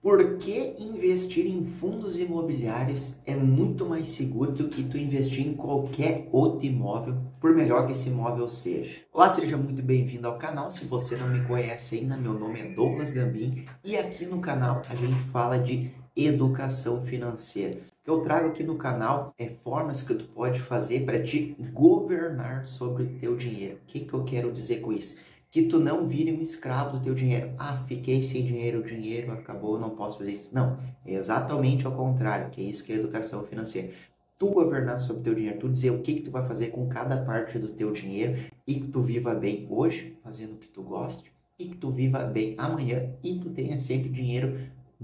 Por que investir em fundos imobiliários é muito mais seguro do que tu investir em qualquer outro imóvel, por melhor que esse imóvel seja? Olá, seja muito bem-vindo ao canal. Se você não me conhece ainda, meu nome é Douglas Gambim e aqui no canal a gente fala de educação financeira. O que eu trago aqui no canal é formas que tu pode fazer para te governar sobre o teu dinheiro. O que eu quero dizer com isso? Que tu não vire um escravo do teu dinheiro. Ah, fiquei sem dinheiro, o dinheiro acabou, não posso fazer isso. Não, é exatamente ao contrário, que é isso que é educação financeira. Tu governar sobre o teu dinheiro, tu dizer o que tu vai fazer com cada parte do teu dinheiro e que tu viva bem hoje, fazendo o que tu goste, e que tu viva bem amanhã e tu tenha sempre dinheiro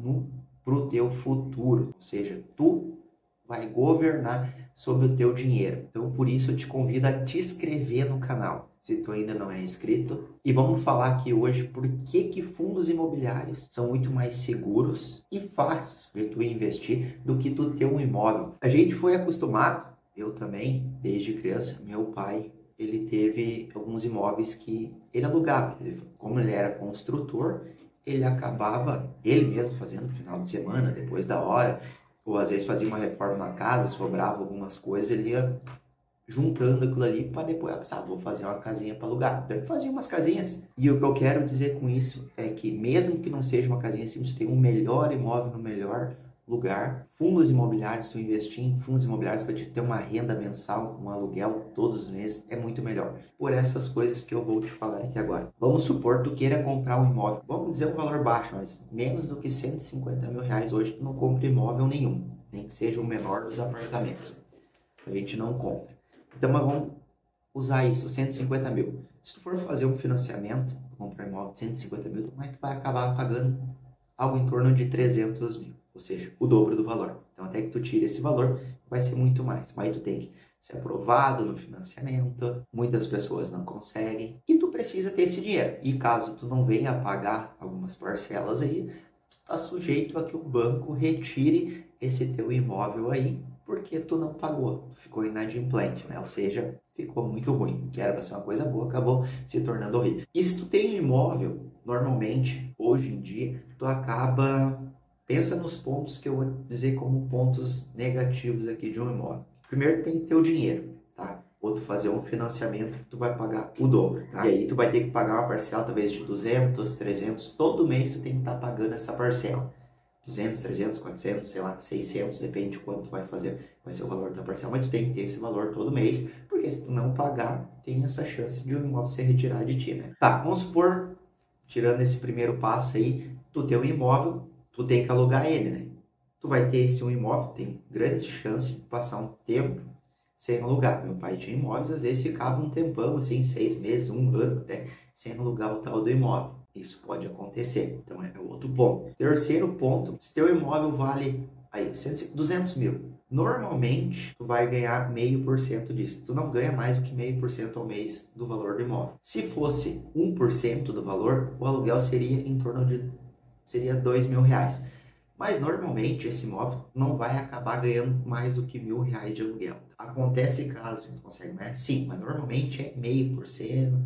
pro teu futuro. Ou seja, tu vai governar sobre o teu dinheiro. Então, por isso eu te convido a te inscrever no canal, se tu ainda não é inscrito. E vamos falar aqui hoje por que fundos imobiliários são muito mais seguros e fáceis de tu investir do que tu ter um imóvel. A gente foi acostumado, eu também, desde criança, meu pai, ele teve alguns imóveis que ele alugava. Como ele era construtor, ele acabava, ele mesmo fazendo no final de semana, depois da hora, ou às vezes fazia uma reforma na casa, sobrava algumas coisas, ele ia juntando aquilo ali para depois pensar, vou fazer uma casinha para alugar. Então ele fazia umas casinhas. E o que eu quero dizer com isso é que mesmo que não seja uma casinha assim, você tem um melhor imóvel no melhor lugar. Fundos imobiliários, se tu investir em fundos imobiliários para te ter uma renda mensal, um aluguel todos os meses, é muito melhor. Por essas coisas que eu vou te falar aqui agora. Vamos supor que tu queira comprar um imóvel. Vamos dizer um valor baixo, mas menos do que 150 mil reais hoje tu não compra imóvel nenhum. Nem que seja o menor dos apartamentos. A gente não compra. Então, mas vamos usar isso, 150 mil. Se tu for fazer um financiamento, comprar um imóvel de 150 mil, tu vai acabar pagando algo em torno de 300 mil. Ou seja, o dobro do valor. Então, até que tu tire esse valor, vai ser muito mais. Mas tu tem que ser aprovado no financiamento. Muitas pessoas não conseguem. E tu precisa ter esse dinheiro. E caso tu não venha a pagar algumas parcelas aí, tu tá sujeito a que o banco retire esse teu imóvel aí, porque tu não pagou, tu ficou inadimplente, né? Ou seja, ficou muito ruim. Que era para ser uma coisa boa, acabou se tornando horrível. E se tu tem um imóvel, normalmente, hoje em dia, tu acaba... Pensa nos pontos que eu vou dizer como pontos negativos aqui de um imóvel. Primeiro, tem que ter o dinheiro, tá? Ou tu fazer um financiamento que tu vai pagar o dobro, tá? E aí tu vai ter que pagar uma parcela talvez de 200, 300, todo mês tu tem que estar pagando essa parcela. 200, 300, 400, sei lá, 600, depende de quanto tu vai fazer, vai ser o valor da parcela, mas tu tem que ter esse valor todo mês, porque se tu não pagar, tem essa chance de o imóvel ser retirado de ti, né? Tá, vamos supor, tirando esse primeiro passo aí, tu tem um imóvel, tu tem que alugar ele, né? Tu vai ter esse um imóvel, tem grandes chances de passar um tempo sem alugar. Meu pai tinha imóveis, às vezes ficava um tempão, assim, 6 meses, um ano até, sem alugar o tal do imóvel. Isso pode acontecer. Então, é outro ponto. Terceiro ponto, se teu imóvel vale aí 200 mil, normalmente tu vai ganhar 0,5% disso. Tu não ganha mais do que 0,5% ao mês do valor do imóvel. Se fosse 1% do valor, o aluguel seria em torno de R$2.000. Mas normalmente esse imóvel não vai acabar ganhando mais do que R$1.000 de aluguel. Acontece caso tu consegue mais? Sim, mas normalmente é 0,5%.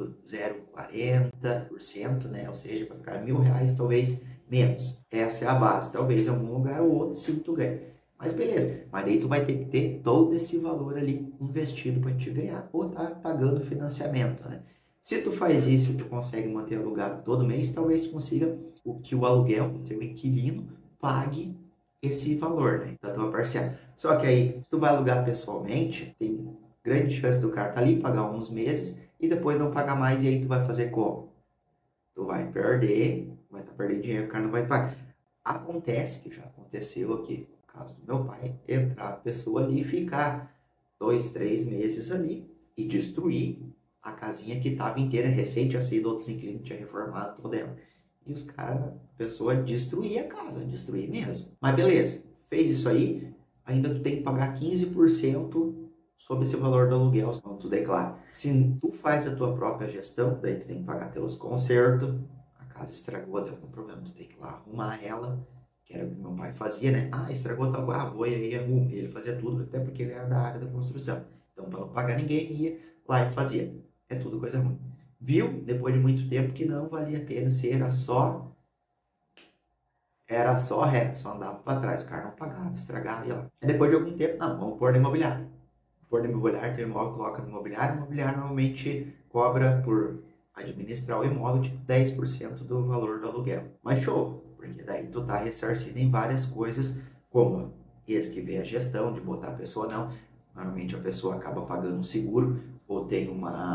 0,40%, né? Ou seja, vai ficar R$1.000, talvez menos. Essa é a base. Talvez em algum lugar ou outro sim tu ganhe. Mas beleza. Mas aí tu vai ter que ter todo esse valor ali investido para te ganhar ou tá pagando financiamento, né? Se tu faz isso e tu consegue manter alugado todo mês, talvez tu consiga o aluguel, o teu inquilino, pague esse valor, né? Da tua parcela. Só que aí, se tu vai alugar pessoalmente, tem grande chance do cara tá ali, pagar uns meses e depois não pagar mais, e aí tu vai fazer como? Tu vai perder, vai estar perdendo dinheiro, o cara não vai pagar. Acontece, que já aconteceu aqui, no caso do meu pai, entrar a pessoa ali e ficar 2, 3 meses ali e destruir a casinha que estava inteira, recente, tinha sido outros inquilinos, tinha reformado toda ela. E os caras, a pessoa destruía a casa, destruía mesmo. Mas beleza, fez isso aí, ainda tu tem que pagar 15% sobre esse valor do aluguel, quando tu declara. Se tu faz a tua própria gestão, daí tu tem que pagar teus consertos, a casa estragou, deu algum problema, tu tem que ir lá arrumar ela, que era o que meu pai fazia, né? Ah, estragou tal coisa, vou aí arruma. Ele fazia tudo, até porque ele era da área da construção. Então, para não pagar ninguém, ia lá e fazia. É tudo coisa ruim. Viu, depois de muito tempo, que não valia a pena, se era só era só ré, só andava para trás, o cara não pagava, estragava, ia lá. Aí depois de algum tempo, não, vamos pôr no imobiliário. Pôr no imobiliário, tem imóvel, coloca no imobiliário, o imobiliário normalmente cobra por administrar o imóvel de 10% do valor do aluguel. Mas show, porque daí tu tá ressarcido em várias coisas, como esse que vê a gestão de botar a pessoa não. Normalmente a pessoa acaba pagando um seguro, ou tem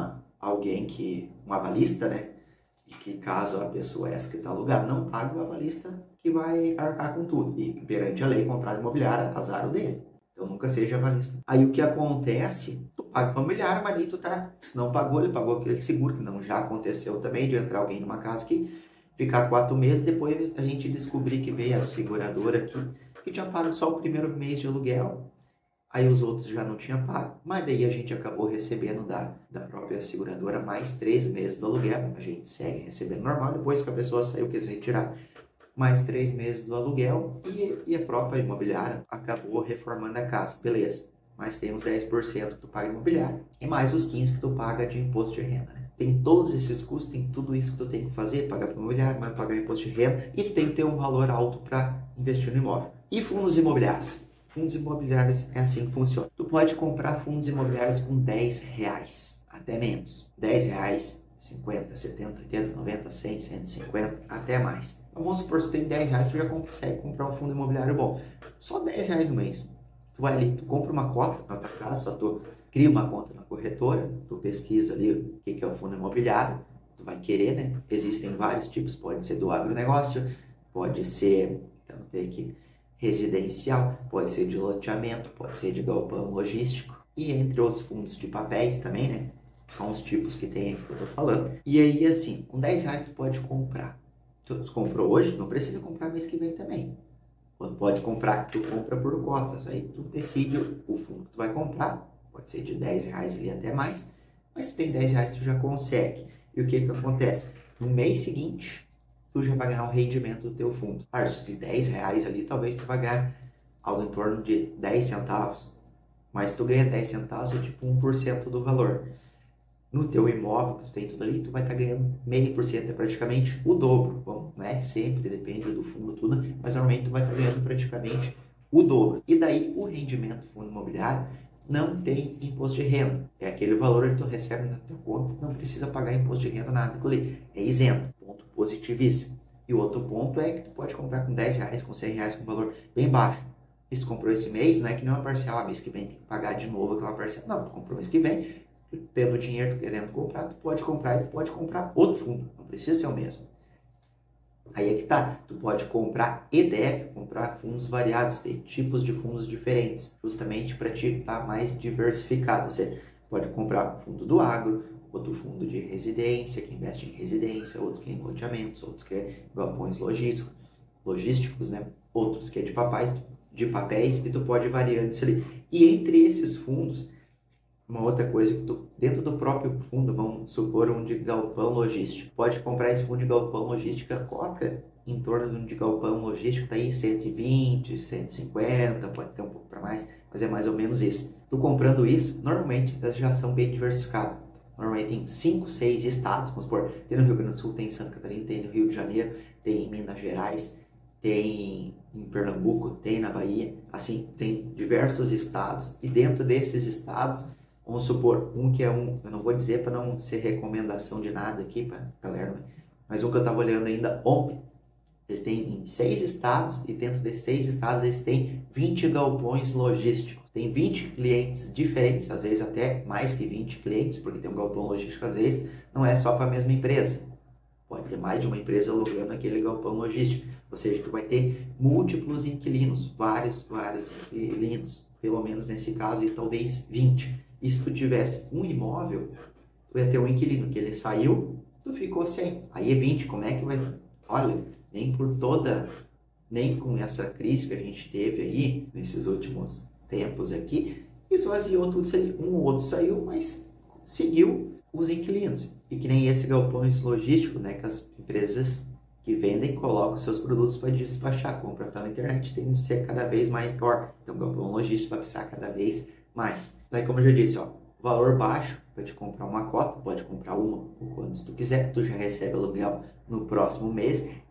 alguém um avalista, né? E que caso a pessoa essa que está alugada não pague, o avalista que vai arcar com tudo. E perante a lei, contrato imobiliário, azar o dele. Então nunca seja avalista. Aí o que acontece, tu paga para o imobiliário, mas aí tu tá, se não pagou, ele pagou aquele seguro, que não já aconteceu também, de entrar alguém numa casa que ficar 4 meses, depois a gente descobrir que veio a seguradora aqui, que tinha pago só o primeiro mês de aluguel, aí os outros já não tinham pago, mas daí a gente acabou recebendo da própria seguradora mais 3 meses do aluguel, a gente segue recebendo normal, depois que a pessoa saiu, quis retirar mais 3 meses do aluguel e a própria imobiliária acabou reformando a casa, beleza. Mas tem os 10% que tu paga imobiliário e mais os 15% que tu paga de imposto de renda, né? Tem todos esses custos, tem tudo isso que tu tem que fazer, pagar para o imobiliário, mas pagar imposto de renda e tu tem que ter um valor alto para investir no imóvel. E fundos imobiliários? Fundos imobiliários é assim que funciona. Tu pode comprar fundos imobiliários com R$10, até menos. R$10, 50, 70, 80, 90, 100, 150, até mais. Então vamos supor que tu tem R$10, tu já consegue comprar um fundo imobiliário bom. Só R$10 no mês. Tu vai ali, tu compra uma cota na tua casa, só tu cria uma conta na corretora, tu pesquisa ali o que é o fundo imobiliário, tu vai querer, né? Existem vários tipos, pode ser do agronegócio, pode ser, então tem aqui, residencial, pode ser de loteamento, pode ser de galpão logístico e entre outros fundos de papéis também, né? São os tipos que tem aqui que eu tô falando. E aí, assim, com R$10 tu pode comprar. Tu comprou hoje, não precisa comprar mês que vem também. Quando pode comprar, tu compra por cotas. Aí tu decide o fundo que tu vai comprar. Pode ser de R$10 ali até mais. Mas se tu tem R$10, tu já consegue. E o que que acontece? No mês seguinte, tu já vai ganhar o rendimento do teu fundo. Claro, se tu tem R$10 ali, talvez tu vai ganhar algo em torno de 10 centavos. Mas se tu ganha 10 centavos, é tipo 1% do valor. No teu imóvel, que tu tem tudo ali, tu vai estar ganhando 0,5%, é praticamente o dobro. Bom, né? Sempre depende do fundo, tudo, mas normalmente tu vai estar ganhando praticamente o dobro. E daí, o rendimento do fundo imobiliário não tem imposto de renda. É aquele valor que tu recebe na tua conta, não precisa pagar imposto de renda, nada. Aquilo ali é isento. Ponto positivíssimo. E o outro ponto é que tu pode comprar com R$10, com R$100, com valor bem baixo. E se tu comprou esse mês, não é que não é uma parcela, mês que vem tem que pagar de novo aquela parcela. Não, tu comprou mês que vem, tendo dinheiro, querendo comprar, tu pode comprar e tu pode comprar outro fundo, não precisa ser o mesmo. Aí é que tá, tu pode comprar e deve comprar fundos variados, ter tipos de fundos diferentes, justamente para ti estar mais diversificado. Você pode comprar fundo do agro, outro fundo de residência, que investe em residência, outros que é em loteamentos, outros que é em galpões logísticos, né? Outros que é de papéis, e tu pode ir variando isso ali. E entre esses fundos, uma outra coisa que tu, dentro do próprio fundo, vamos supor um de galpão logístico, pode comprar esse fundo de galpão logístico, a cota em torno de um de galpão logístico tá aí 120, 150, pode ter um pouco para mais, mas é mais ou menos isso. Tu comprando isso, normalmente elas já são bem diversificadas. Normalmente tem 5, 6 estados, vamos supor, tem no Rio Grande do Sul, tem em Santa Catarina, tem no Rio de Janeiro, tem em Minas Gerais, tem em Pernambuco, tem na Bahia, assim, tem diversos estados, e dentro desses estados, vamos supor, eu não vou dizer para não ser recomendação de nada aqui para galera, mas um que eu estava olhando ainda ontem, ele tem em 6 estados, e dentro desses 6 estados eles têm 20 galpões logísticos. Tem 20 clientes diferentes, às vezes até mais que 20 clientes, porque tem um galpão logístico, às vezes, não é só para a mesma empresa. Pode ter mais de uma empresa alugando aquele galpão logístico. Ou seja, tu vai ter múltiplos inquilinos, vários inquilinos, pelo menos nesse caso, e talvez 20. E se tu tivesse um imóvel, tu ia ter um inquilino que ele saiu, tu ficou sem. Aí é 20, como é que vai... Olha, nem com essa crise que a gente teve aí, nesses últimos tempos aqui, esvaziou tudo isso aí. Um ou outro saiu, mas seguiu os inquilinos. E que nem esse galpões logístico, né, que as empresas que vendem colocam seus produtos para despachar, compra pela internet, tem que ser cada vez maior. Então o galpão logístico vai precisar cada vez mais. Daí, como eu já disse, ó, valor baixo para te comprar uma cota, pode comprar uma ou quantos tu quiser, tu já recebe aluguel no próximo mês.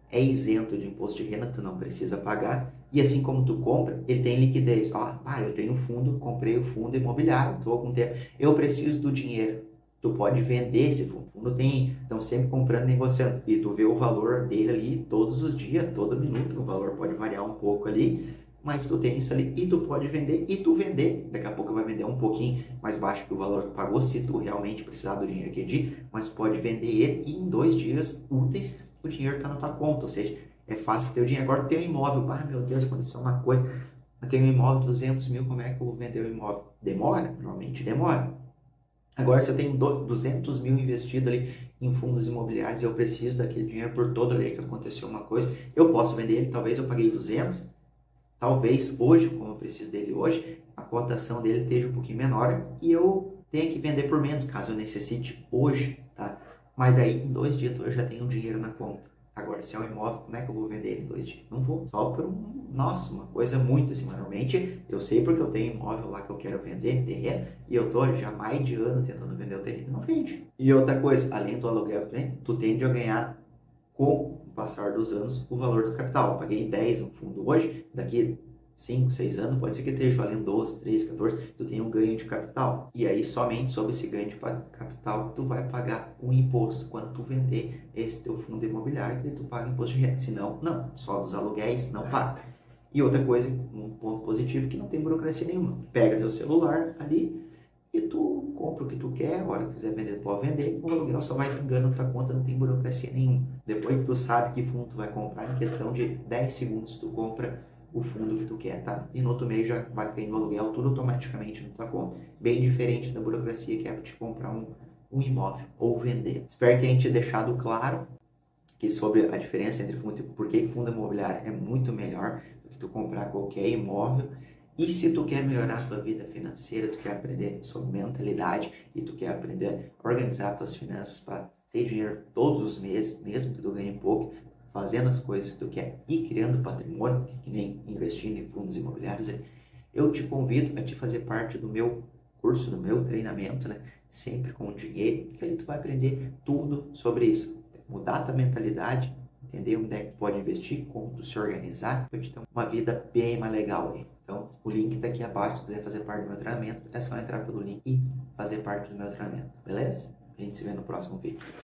é isento de imposto de renda, tu não precisa pagar. E assim como tu compra, ele tem liquidez. Ó, eu tenho um fundo, comprei o fundo imobiliário, estou com tempo, eu preciso do dinheiro. Tu pode vender esse fundo. O fundo tem, estão sempre comprando, negociando. E tu vê o valor dele ali todos os dias, todo minuto. O valor pode variar um pouco ali, mas tu tem isso ali e tu pode vender. E tu vender, daqui a pouco vai vender um pouquinho mais baixo que o valor que pagou, se tu realmente precisar do dinheiro aquele dia, mas pode vender ele e em 2 dias úteis o dinheiro está na tua conta. Ou seja, é fácil ter o dinheiro. Agora tem um imóvel, meu Deus, aconteceu uma coisa. Eu tenho um imóvel de 200 mil, como é que eu vou vender o imóvel? Demora? Normalmente demora. Agora, se eu tenho 200 mil investido ali em fundos imobiliários e eu preciso daquele dinheiro por toda a lei que aconteceu uma coisa, eu posso vender ele, talvez eu paguei 200, talvez hoje, como eu preciso dele hoje, a cotação dele esteja um pouquinho menor e eu tenha que vender por menos, caso eu necessite hoje, tá? Mas daí, em 2 dias, eu já tenho um dinheiro na conta. Agora, se é um imóvel, como é que eu vou vender ele em 2 dias? Não vou, só por uma coisa muito assim. Normalmente, eu sei porque eu tenho imóvel lá que eu quero vender, terreno, e eu tô já mais de ano tentando vender o terreno, não vende. E outra coisa, além do aluguel que tu tende a ganhar com o passar dos anos o valor do capital. Eu paguei 10 no fundo hoje, daqui 5, 6 anos, pode ser que esteja valendo 12, 13, 14, tu tem um ganho de capital. E aí, somente sobre esse ganho de capital, tu vai pagar um imposto quando tu vender esse teu fundo imobiliário, que tu paga imposto de renda. Se não, não. Só dos aluguéis, não paga. E outra coisa, um ponto positivo, que não tem burocracia nenhuma. Pega teu celular ali e tu compra o que tu quer, a hora que quiser vender, pode vender, o aluguel só vai pingando na tua conta, não tem burocracia nenhuma. Depois que tu sabe que fundo tu vai comprar, em questão de 10 segundos tu compra o fundo que tu quer, tá? E no outro mês já vai caindo o aluguel tudo automaticamente na tua conta. Bem diferente da burocracia que é para te comprar um imóvel ou vender. Espero que tenha te deixado claro que sobre a diferença entre fundo e por que fundo imobiliário é muito melhor do que tu comprar qualquer imóvel. E se tu quer melhorar a tua vida financeira, tu quer aprender sobre mentalidade e tu quer aprender a organizar tuas finanças para ter dinheiro todos os meses, mesmo que tu ganhe pouco, fazendo as coisas que tu quer e criando patrimônio, que nem investindo em fundos imobiliários, eu te convido a te fazer parte do meu curso, do meu treinamento, né? Sempre com dinheiro, que ali tu vai aprender tudo sobre isso. Mudar a tua mentalidade, entender onde é que tu pode investir, como tu se organizar, para te ter uma vida bem mais legal aí. Então, o link tá aqui abaixo, se quiser fazer parte do meu treinamento, é só entrar pelo link e fazer parte do meu treinamento, beleza? A gente se vê no próximo vídeo.